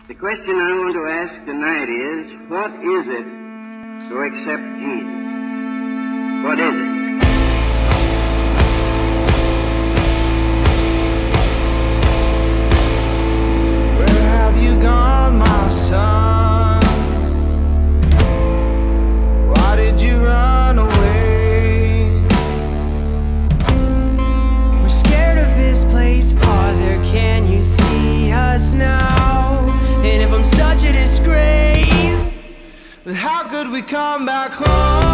The question I want to ask tonight is, what is it to accept Jesus? What is it? Where have you gone, my son? Why did you run away? We're scared of this place, Father, can you see us now? And if I'm such a disgrace, then how could we come back home?